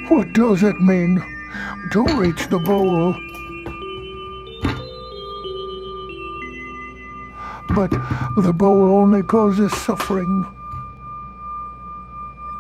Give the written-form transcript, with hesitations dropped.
What does it mean to reach the bowl? But the bowl only causes suffering.